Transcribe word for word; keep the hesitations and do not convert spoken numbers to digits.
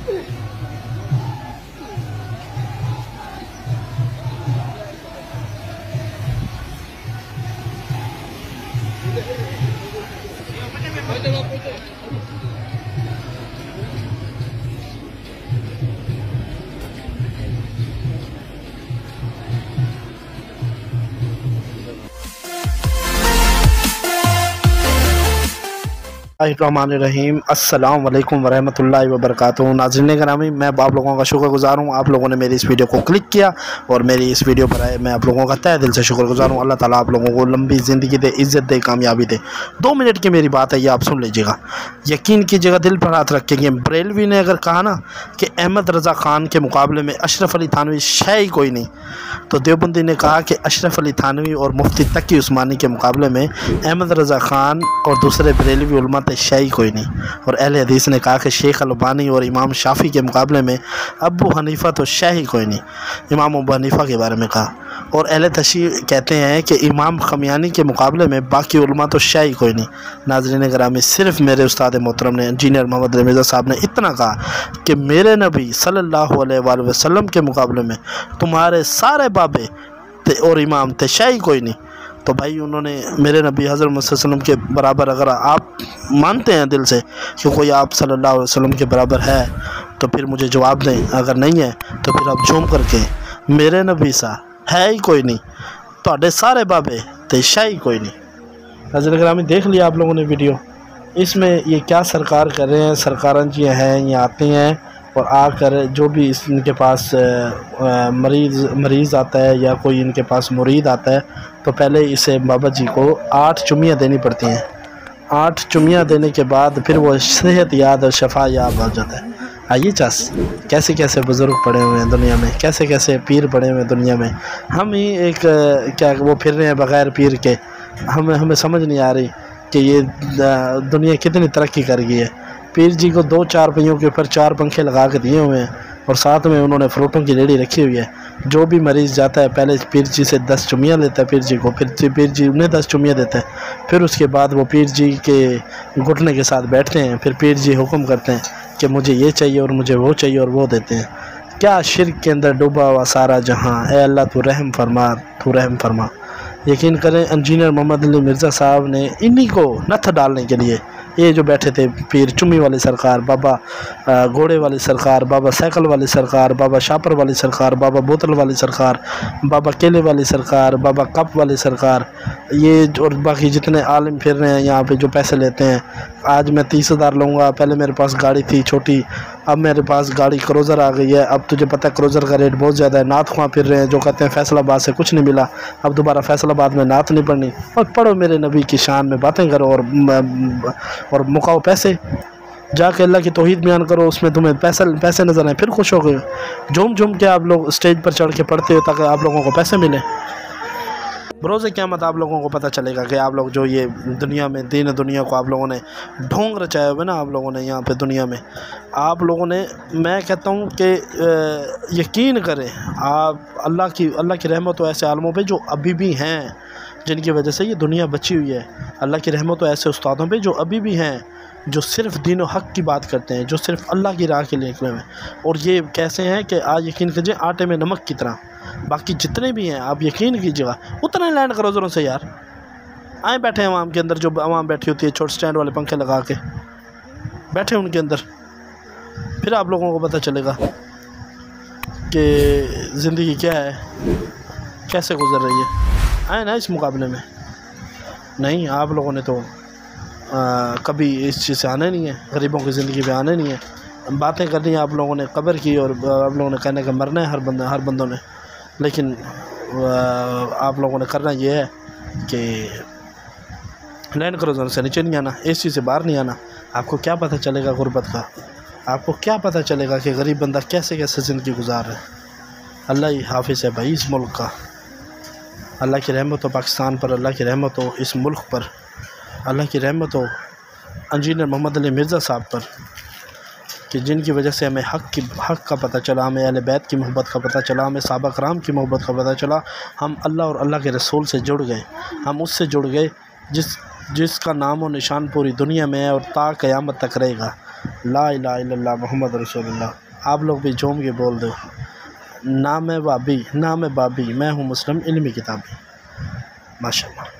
रहीम अस्सलाम वालेकुम वरहमतुल्लाहि वबरकातुहू। नाज़रीन करामी, मैं आप लोगों का शुक्रगुज़ार हूँ। आप लोगों ने मेरी इस वीडियो को क्लिक किया और मेरी इस वीडियो पर आए, मैं आप लोगों का तहे दिल से शुक्रगुज़ार हूँ। अल्लाह ताला आप लोगों को लंबी ज़िंदगी दे, इज़्ज़त दे, कामयाबी दे। दो मिनट की मेरी बात है, ये आप सुन लीजिएगा, यकीन कीजिएगा, दिल पर हाथ रखेंगे। बरेलवी ने अगर कहा ना कि अहमद रज़ा ख़ान के मुकाबले में अशरफ अली थानवी है ही कोई नहीं, तो देवबंदी ने कहा कि अशरफ अली थानवी और मुफ्ती तकी उस्मानी के मुकाबले में अहमद रज़ा ख़ान और दूसरे बरेलवी उलमा है ही कोई नहीं। और अहले हदीस ने कहा कि शेख अलबानी और इमाम शाफी के मुकाबले में अबू हनीफ़ा तो शह ही कोई नहीं, इमाम अबू हनीफ़ा के बारे में कहा। और अहले तशरीह कहते हैं कि इमाम खमियानी के मुकाबले में बाकी उलमा तो शह ही कोई नहीं। नाज़रीन गिरामी, सिर्फ मेरे उस्ताद मोहतरम ने, इंजीनियर मोहम्मद अली मिर्ज़ा साहब ने इतना कहा कि मेरे नबी सल्लल्लाहु अलैहि वसल्लम के मुकाबले में तुम्हारे सारे बाबे और इमाम थे, शह ही कोई नहीं। तो भाई, उन्होंने मेरे नबी हज़रत मोहम्मद सल्लल्लाहु अलैहि वसल्लम के बराबर, अगर आप मानते हैं दिल से कि कोई आप सल्लल्लाहु अलैहि वसल्लम के बराबर है, तो फिर मुझे जवाब दें। अगर नहीं है तो फिर आप झूम करके मेरे नबी सा है ही कोई नहीं, तो सारे बाबे तो शह ही कोई नहीं। नाज़रीन गिरामी, देख लिया आप लोगों ने वीडियो, इसमें ये क्या सरकार कर रहे हैं। सरकारें जी हैं, ये आती हैं और आकर जो भी इस इनके पास मरीज़ मरीज़ आता है या कोई इनके पास मुरीद आता है, तो पहले इसे बाबा जी को आठ चुम्मियाँ देनी पड़ती हैं। आठ चुम्मियाँ देने के बाद फिर वो सेहत याद और शफा याद हो जाता है। आइए चस, कैसे कैसे बुज़ुर्ग पड़े हुए हैं दुनिया में, कैसे कैसे पीर पड़े हुए हैं दुनिया में। हम ही एक क्या वो फिर रहे हैं बग़ैर पीर के। हमें हमें समझ नहीं आ रही कि ये दुनिया कितनी तरक्की कर गई है। पीर जी को दो चार पहियों के ऊपर चार पंखे लगा के दिए हुए हैं और साथ में उन्होंने फ्रूटों की रेडी रखी हुई है। जो भी मरीज़ जाता है पहले पीर जी से दस चुम्मियाँ लेता है पीर जी को, फिर पीर जी उन्हें दस चुम्मियाँ देते हैं। फिर उसके बाद वो पीर जी के घुटने के साथ बैठते हैं। फिर पीर जी हुक्म करते हैं कि मुझे ये चाहिए और मुझे वो चाहिए, और वो देते हैं। क्या शिर्क के अंदर डूबा हुआ सारा जहाँ, ए अल्लाह तू रहम फरमा, तू रहम फरमा। यकीन करें, इंजीनियर मोहम्मद अली मिर्ज़ा साहब ने इन्हीं को नथ डालने के लिए, ये जो बैठे थे पीर, चुम्मी वाली सरकार, बाबा घोड़े वाली सरकार, बाबा साइकिल वाली सरकार, बाबा शापर वाली सरकार, बाबा बोतल वाली सरकार, बाबा केले वाली सरकार, बाबा कप वाली सरकार, ये और बाकी जितने आलिम फिर रहे हैं यहाँ पे जो पैसे लेते हैं। आज मैं तीस हज़ार लूँगा, पहले मेरे पास गाड़ी थी छोटी, अब मेरे पास गाड़ी क्रोज़र आ गई है। अब तुझे पता है क्रोज़र का रेट बहुत ज़्यादा है। नात खुआ फिर रहे हैं जो कहते हैं फैसलाबाद से कुछ नहीं मिला, अब दोबारा फैसलाबाद में नात नहीं पढ़नी। और पढ़ो मेरे नबी की शान में बातें करो और और मुकाओ पैसे, जाके अल्लाह की तौहीद बयान करो, उसमें तुम्हें पैसे पैसे नज़र आए, फिर खुश हो गए। झूम झूम के आप लोग स्टेज पर चढ़ के पढ़ते हो ताकि आप लोगों को पैसे मिले। बरोज़े क़यामत आप लोगों को पता चलेगा कि आप लोग जो ये दुनिया में, दीन दुनिया को आप लोगों ने ढोंग रचाया हुआ ना, आप लोगों ने यहाँ पे दुनिया में, आप लोगों ने, मैं कहता हूँ कि यकीन करें आप, अल्लाह की अल्लाह की रहमत हो ऐसे आलमों पे जो अभी भी हैं, जिनकी वजह से ये दुनिया बची हुई है। अल्लाह की रहमत हो ऐसे उस्तादों पे जो अभी भी हैं, जो सिर्फ़ दीन और हक़ की बात करते हैं, जो सिर्फ़ अल्लाह की राह के लिए निकले हुए हैं। और ये कैसे हैं कि आज यकीन कीजिए आटे में नमक की तरह। बाकी जितने भी हैं आप यकीन कीजिएगा, उतना लैंड करो ज़रूर से यार। आए बैठे हैं आवाम के अंदर, जो आवाम बैठी होती है छोटे स्टैंड वाले पंखे लगा के बैठे उनके अंदर, फिर आप लोगों को पता चलेगा कि ज़िंदगी क्या है, कैसे गुजर रही है। आए ना इस मुकाबले में। नहीं, आप लोगों ने तो आ, कभी इस चीज़ से आने नहीं है, गरीबों की ज़िंदगी पे आने नहीं है। बातें करनी है आप लोगों ने कब्र की, और आप लोगों ने कहने का मरना है हर बंदा हर बंदों ने। लेकिन आप लोगों ने करना ये है कि लैंड क्रूज़र से नीचे नहीं आना, एसी से बाहर नहीं आना। आपको क्या पता चलेगा गुर्बत का, आपको क्या पता चलेगा कि गरीब बंदा कैसे कैसे ज़िंदगी गुजार रहा है। अल्लाह ही हाफिज़ है भाई इस मुल्क का। अल्लाह की रहमत हो पाकिस्तान पर, अल्लाह की रहमत हो इस मुल्क पर, अल्लाह की रहमत हो इंजीनियर मोहम्मद अली मिर्ज़ा साहब पर, कि जिनकी वजह से हमें हक़ की हक़ का पता चला, हमें अहले बैत की मोहब्बत का पता चला, हमें सहाबा कराम की मोहब्बत का पता चला। हम अल्लाह और अल्लाह के रसूल से जुड़ गए, हम उससे जुड़ गए जिस जिसका नाम और निशान पूरी दुनिया में है और ता क़यामत तक रहेगा। لا الہ الا اللہ محمد رسول اللہ۔ آپ لوگ بھی جھوم کے بول دو، نہ میں بابی نہ میں بابی، میں ہوں مسلم علمی کتابی۔ ماشاء اللہ۔